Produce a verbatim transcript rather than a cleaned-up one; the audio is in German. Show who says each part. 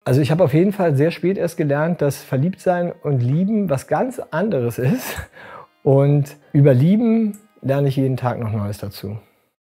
Speaker 1: Also ich habe auf jeden Fall sehr spät erst gelernt, dass Verliebtsein und Lieben was ganz anderes ist. Und über Lieben lerne ich jeden Tag noch Neues dazu.